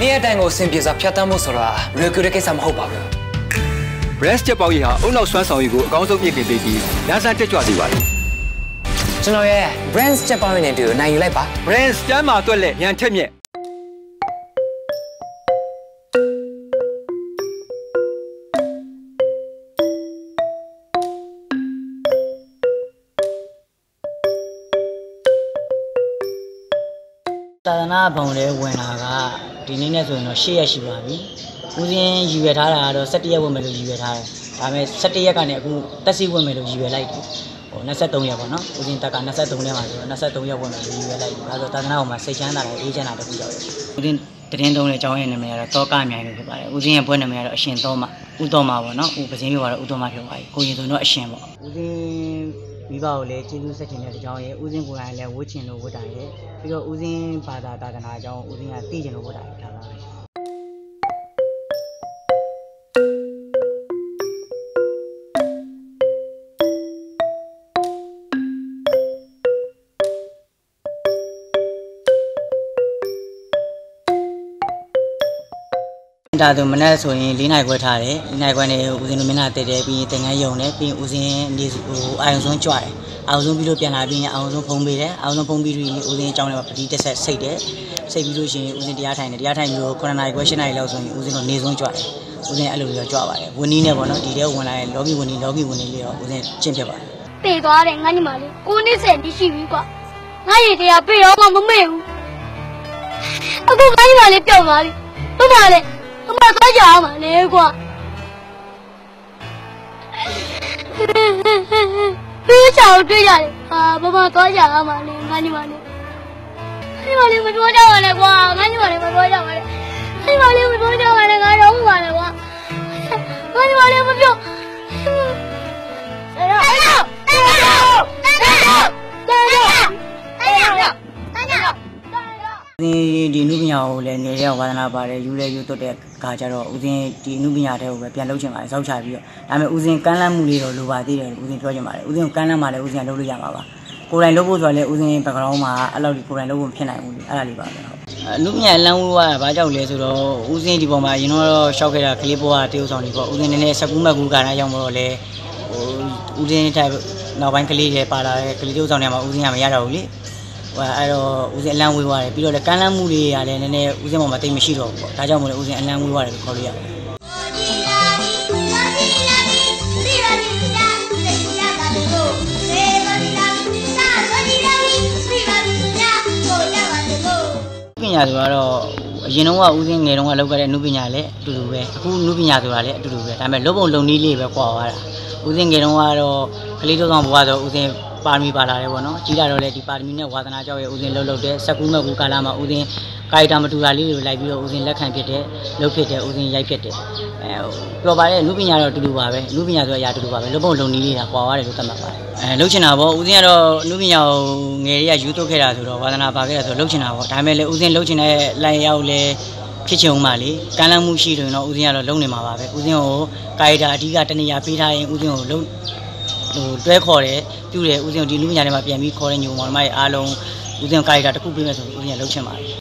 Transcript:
နေရတိုင်းကိုအဆင်ပြေစွာဖြတ်သန်းမှုဆိုတာလွယ်ကူတဲ့ကိစ္စမဟုတ်ပါဘူး Brands ချက်ပေါင်းကြီးဟာအုံနောက်စွမ်းဆောင်ရည်ကိုအကောင်းဆုံးမြင့်တင်ပေးပြီးလမ်းစတက်ကြွစေပါတယ်ကျွန်တော်ရဲ့ Brands ချက်ပေါင်းရည်နဲ့တူနိုင်ယူလိုက်ပါ Brands ကျမ်းမာတွက်လက်ညံထက်မြက်သာသနာ့ဘုံလေးဝင်လာကဒီနေ့နဲ့ဆိုရင်တော့10ရက်ရှိပါပြီ။ဦးစင်းရည်ရွယ်ထားတာကတော့17ရက်ဝင်မယ်လို့ရည်ရွယ်ထားတယ်။ဒါပေမဲ့17ရက်ကနေအခုတက်စီဝင်မယ်လို့ရည်ရွယ်လိုက်တယ်။23ရက်ပေါ့နော်။ဦးစင်းတက်က23ရက်မှာဆိုတော့23ရက်ဝင်မယ်လို့ရည်ရွယ်လိုက်တယ်။ဒါဆိုသာသနာ့ဘုံမှာစိတ်ချမ်းသာတယ်အေးချမ်းသာတခုရောက်တယ်။ဦးစင်းတရင်သုံးတဲ့အကြောင်းရင်းနာမည်ကတော့တောကအမြိုင်လို့ဖြစ်ပါတယ်။ဦးစင်းရဲ့ဘွဲ့နာမည်ကတော့အရှင်သောမဦးသောမပေါ့နော်။ဦးပစင်းပြောတော့ဦးသောမဖြစ်သွားပြီ။ကိုရင်ဆိုတော့အရှင်ပေါ့။ဦးစင်းမိဘကိုလည်းကျေးဇူးဆက်ခြင်းတဲ့အကြောင်းရဲ့ဦးစင်းကိုယ်တိုင်လည်းဝတ်ချင်လို့ဝတ်တာရဲ့ပြီးတော့ဦးစင်းဘာသာသာသနာအကြောင်းဦးစင်းကသိချင်လို့ဝတ်တာရဲ့ဒါပါပဲဒါဆိုမနေ့ဆိုရင်4နိုင်ခွဲထားတယ်4နိုင်ခွဲနေဦးစင်းတို့မျက်နှာတက်တယ်ပြီးရင်တင်ငန်းယုံတယ်ပြီးရင်ဦးစင်းနေအာရုံဆုံးကြွတယ်အာရုံဆုံးပြီးလို့ပြန်လာပြီးရင်အာရုံဆုံးဖုံးပေးတယ်အာရုံဆုံးဖုံးပြီးပြီးဦးစင်းအကြောင်းလည်းပတိတက်ဆက်စိတ်တယ်စိတ်ပြီးလို့ရှိရင်ဦးစင်းတရားထိုင်တယ်တရားထိုင်ပြီးတော့9နိုင်ခွဲ10နိုင်လောက်ဆိုရင်ဦးစင်းတို့နေဆုံးကြွတယ်ဦးစင်းအဲ့လိုမျိုးကြွပါတယ်ဝင်းနီးနဲ့ပေါ့နော်ဒီတဲဝင်လာရင်လော်ဂီဝင်းနီးလေးတော့ဦးစင်းကျင့်ဖြစ်ပါတယ်ပေသွားတယ်ငါညီမလေး9နှစ်10တိရှိပြီကွာငါရည်တရားပေတော့မှမမေ့ဘူးအခုငါညီမလေးပြောင်းသွားပြီဟုတ်ပါလေအမသွားကြအောင်ပါလေကွာပြေးချောင်းတွေ့ရတယ်ဘာမှသွားကြအောင်ပါလေငါညီမလေးမပြောကြပါနဲ့ကွာငါညီမလေးမပြောကြပါနဲ့ညီမလေးမပြောကြပါနဲ့ငါတော့ဟုတ်ပါလေကွာငါညီမလေးမပြောဒီနုပညာကိုလည်းနေတဲ့ဝါသနာပါတယ်ယူလဲယူသွတ်တဲ့ခါကျတော့ဦးစင်းဒီနုပညာတဲ့ကိုပဲပြန်လုပ်ချင်ပါတယ်စောက်ချပြီးတော့ဒါပေမဲ့ဦးစင်းကမ်းလှမ်းမှုလေးတော့လိုပါသေးတယ်ဦးစင်းပြောချင်ပါတယ်ဦးစင်းကမ်းလှမ်းမှလည်းဦးစင်းကလုပ်လို့ရမှာပါကိုယ်တိုင်လုပ်ဖို့ဆိုတော့လည်းဦးစင်း background မှာအဲ့လိုကိုယ်တိုင်လုပ်ဖို့ဖြစ်နိုင်ဘူးလေအဲ့ဒါလေးပါပဲဟုတ်နုပညာလမ်းဝဲကဘာကြောင့်လဲဆိုတော့ဦးစင်းဒီပေါ်မှာရင်တော့ရှောက်ခဲ့တာကလေးပေါ်ကတေးဥဆောင်တွေပေါ့ဦးစင်းနည်းနည်းစကူးမကူကာနာရောက်တော့လေဦးစင်းထိုင်နောက်ပိုင်းကလေးတွေပါလာတဲ့ကလေးတေးဥဆောင်တွေမှာဦးစင်းကမရတော့ဘူးလေအဲ့တော့ဦးစင်းအလန်းဝေးသွားတယ်ပြီးတော့လည်းကမ်းလှမ်းမှုတွေရလည်းနည်းနည်းဦးစင်းပေါ်မှာတိတ်မရှိတော့ဘူးပေါ့ဒါကြောင့်မို့လို့ဦးစင်းအလန်းဝေးသွားတယ်လို့ခေါ်လို့ရတယ်ပညာဆိုတော့အရင်တုန်းကဦးစင်းငယ်တုန်းကလောက်ခဲ့တဲ့နုပညာလည်းအတူတူပဲအခုနုပညာဆိုတာလည်းအတူတူပဲဒါပေမဲ့လုံပုံလုံနည်းလေးပဲကွာသွားတာဦးစင်းငယ်တုန်းကတော့ကလေးတို့ဆောင်ဘဝဆိုဦးစင်းပါရမီပါလာတယ်ပေါ့နော်ကြီးလာတော့လေဒီပါရမီနဲ့ဝါသနာကြောင့်ရဲ့ဦးစင်းလှုပ်တဲ့စက်ကူးမဲ့ကူကာလာမှာဦးစင်းကာရီတာမတူတာလေးတွေလိုက်ပြီးတော့ဦးစင်းလက်ခံဖြစ်တဲ့လှုပ်ဖြစ်တဲ့ဦးစင်းရိုက်ဖြစ်တဲ့ပြောပါတဲ့နုပညာတော့အတူတူပါပဲနုပညာဆိုအရာအတူတူပါပဲလုံပုံလုံနည်းလေးတာကွာသွားတယ်လို့သတ်မှတ်ပါတယ်လှုပ်ချင်တာပေါ့ဦးစင်းကတော့နုပညာကိုငယ်တွေကယူသွတ်ခဲ့တာဆိုတော့ဝါသနာပါခဲ့တာဆိုလှုပ်ချင်တာပေါ့ဒါပေမဲ့လေဦးစင်းလှုပ်ချင်တဲ့လိုက်ရောက်လေဖြစ်ချင်ဦးမှလေကမ်းလှမ်းမှုရှိတယ်တော့ဦးစင်းကတော့လုံနေမှာပါပဲဦးစင်းကိုကာရီတာအဓိကတနေရာပေးထားရင်ဦးစင်းကိုလုံတွဲခေါ်တယ်ပြုတယ်ဦးစင်းဒီလူပညာတွေမှာပြန်ပြီးခေါ်တဲ့ညုံမောင်မရဲ့အားလုံးဦးစင်းကာရီတာတစ်ခုပေးမယ်ဆိုပြီးဦးစင်းလှုပ်ချင်ပါတယ်